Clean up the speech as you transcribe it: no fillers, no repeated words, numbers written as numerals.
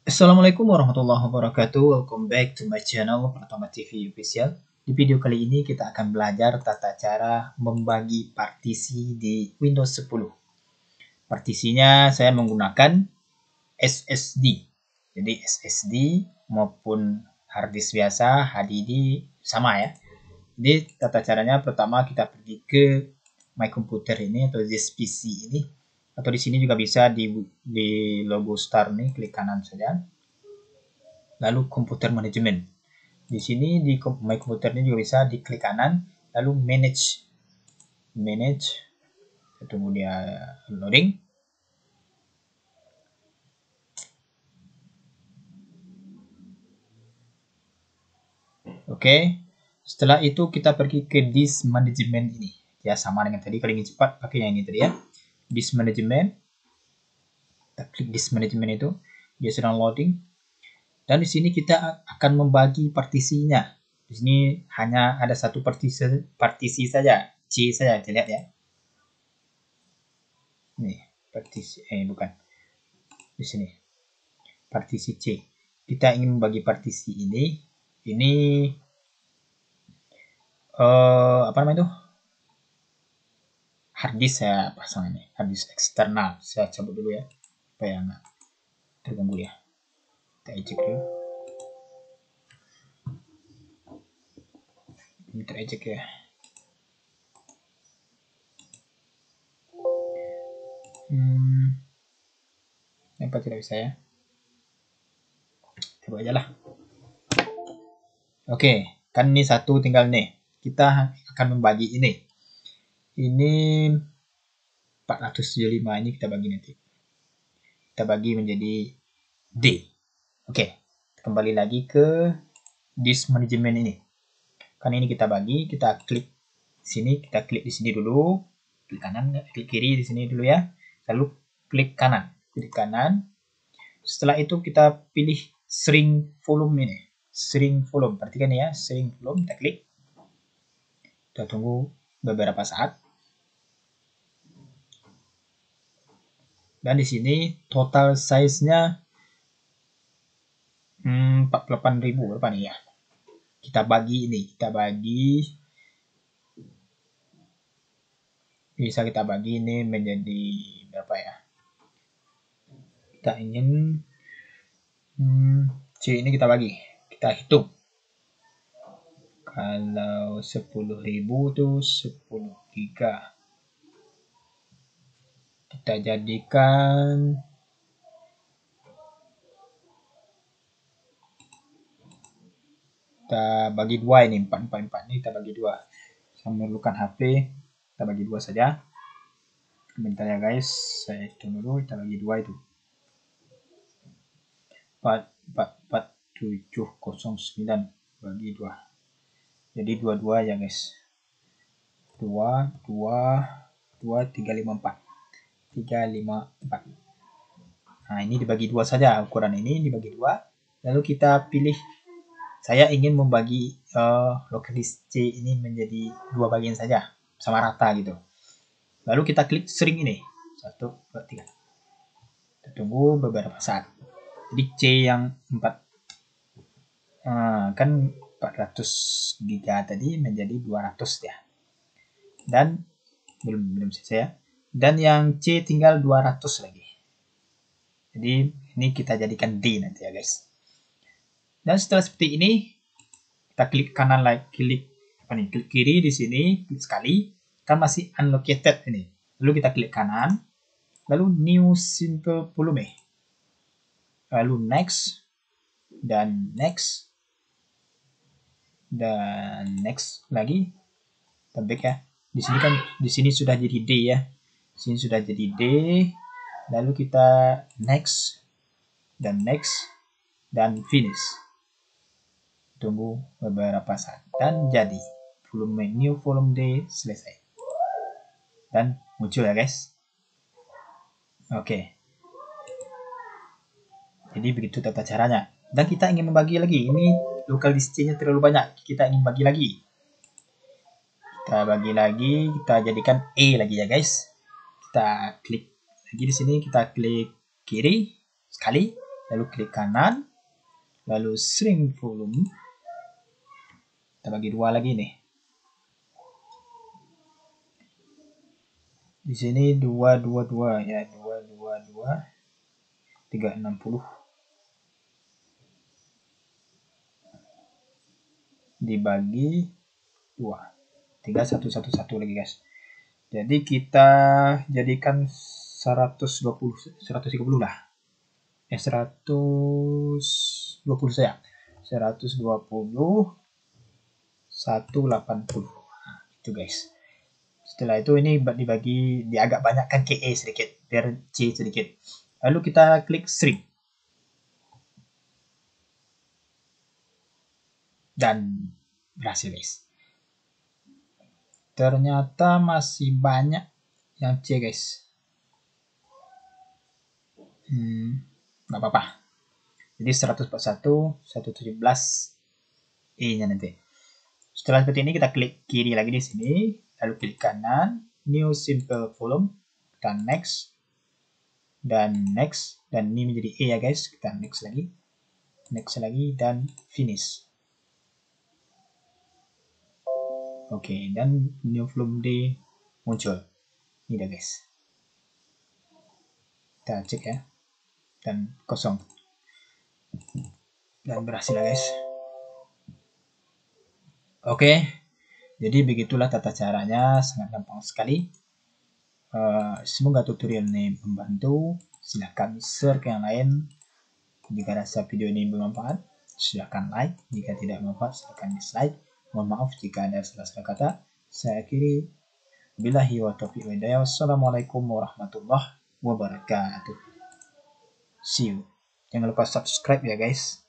Assalamualaikum warahmatullahi wabarakatuh. Welcome back to my channel Pratama TV Official. Di video kali ini kita akan belajar tata cara membagi partisi di Windows 10. Partisinya saya menggunakan SSD. Jadi SSD maupun harddisk biasa, HDD sama ya. Jadi tata caranya pertama kita pergi ke My Computer ini atau this PC ini. Atau di sini juga bisa di logo start nih, klik kanan saja. Lalu komputer manajemen. Di sini di My Computer ini juga bisa diklik kanan, lalu manage. Tunggu dia loading. Oke. Setelah itu kita pergi ke disk management ini. Ya sama dengan tadi, kalau ingin cepat pakai yang ini tadi ya. Disk management. Kita klik disk management itu, dia sedang loading. Dan di sini kita akan membagi partisinya. Di sini hanya ada satu partisi saja, C saja, kita lihat ya. Nih, partisi bukan. Di sini. Partisi C. Kita ingin membagi partisi ini apa namanya itu? Harddisk saya pasang ini, harddisk eksternal. Saya cabut dulu ya, supaya nggak terganggu ya. Kita eject dulu. Ini tereject ya. Kenapa tidak bisa ya? Coba aja lah. Oke, kan ini satu tinggal nih. Kita akan membagi ini. Ini 475 ini kita bagi nanti. Kita bagi menjadi D. Oke, kembali lagi ke disk management ini. Kan ini kita bagi, kita klik sini, kita klik di sini dulu, klik kanan, klik kiri di sini dulu ya. Lalu klik kanan, Setelah itu kita pilih shrink volume ini. Shrink volume, perhatikan ya, shrink volume, kita klik. Kita tunggu beberapa saat. Dan di sini total size-nya 48.000 berapa nih ya. Kita bagi ini, bisa kita bagi ini menjadi berapa ya? Kita ingin C ini kita bagi, kita hitung. Kalau 10.000 tuh 10 giga. Kita jadikan kita bagi dua ini, 444 ini kita bagi dua. Saya memerlukan HP, kita bagi dua saja. Bentar ya guys, saya hitung dulu, kita bagi dua itu. 44709 bagi 2. Jadi 22 ya guys. 354. Nah, ini dibagi 2 saja, ukuran ini dibagi 2. Lalu kita pilih, saya ingin membagi local disk C ini menjadi 2 bagian saja, sama rata gitu. Lalu kita klik shrink ini. 1, 2, 3. Kita tunggu beberapa saat. Jadi C yang 4 kan 400 giga tadi menjadi 200 ya. Dan belum selesai ya. Dan yang C tinggal 200 lagi. Jadi ini kita jadikan D nanti ya guys. Dan setelah seperti ini, kita klik kanan lagi, klik kiri di sini, klik sekali, kan masih unlocated ini. Lalu kita klik kanan, lalu new simple volume. Lalu next dan next lagi. Kita back ya. Di sini kan sudah jadi D ya. Di sini sudah jadi D. Lalu kita next dan finish. Tunggu beberapa saat dan jadi new volume D selesai. Dan muncul ya guys. Oke. Jadi begitu tata caranya. Dan kita ingin membagi lagi. Ini local disk C-nya terlalu banyak. Kita ingin bagi lagi. Kita bagi lagi, kita jadikan E lagi ya guys. Kita klik lagi di sini, kita klik kiri sekali, lalu klik kanan, lalu shrink volume. Kita bagi dua lagi nih. Di sini 222 ya, 222 360 dibagi 2, tinggal 111 lagi guys. Jadi kita jadikan 130 lah. 120 saya. 120 180. Nah, itu guys. Setelah itu ini dibagi agak banyakkan KE sedikit biar C sedikit. Lalu kita klik shrink. Dan berhasil guys. Ternyata masih banyak yang C guys. Nggak apa-apa. Jadi 141, 117 E-nya nanti. Setelah seperti ini kita klik kiri lagi di sini, lalu klik kanan, new simple volume, kita next, dan ini menjadi E ya guys, kita next lagi, dan finish. Oke, dan new volume D muncul. Ini dah guys. Kita cek ya, dan kosong. Dan berhasil ya guys. Oke, jadi begitulah tata caranya, sangat gampang sekali. Semoga tutorial ini membantu. Silahkan share ke yang lain. Jika rasa video ini bermanfaat, silahkan like. Jika tidak bermanfaat, silahkan dislike. Mohon maaf jika ada salah-salah kata. Saya akhiri. Billahi wa taufiq wa hidayah. Wassalamualaikum warahmatullahi wabarakatuh. See you. Jangan lupa subscribe ya guys.